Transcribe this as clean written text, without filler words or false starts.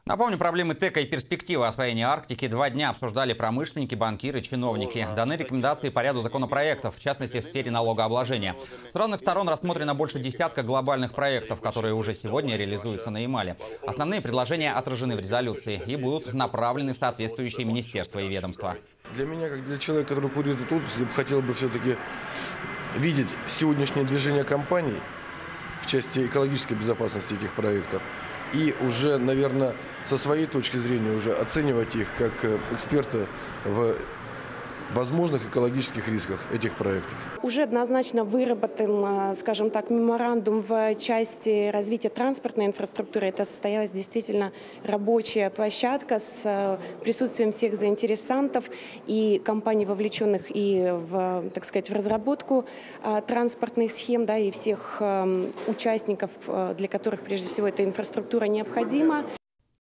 Напомню, проблемы ТЭКа и перспективы освоения Арктики 2 дня обсуждали промышленники, банкиры, чиновники. Даны рекомендации по ряду законопроектов, в частности в сфере налогообложения. С разных сторон рассмотрено больше десятка глобальных проектов, которые уже сегодня реализуются на Ямале. Основные предложения отражены в резолюции и будут направлены в соответствующие министерства и ведомства. Для меня, как для человека, который курирует эту отрасль, хотел бы все-таки видеть сегодняшнее движение компаний в части экологической безопасности этих проектов. И уже, наверное, со своей точки зрения уже оценивать их как эксперты в возможных экологических рисках этих проектов. Уже однозначно выработан, скажем так, меморандум в части развития транспортной инфраструктуры. Это состоялась действительно рабочая площадка с присутствием всех заинтересантов и компаний, вовлеченных и в, так сказать, в разработку транспортных схем, да, и всех участников, для которых прежде всего эта инфраструктура необходима.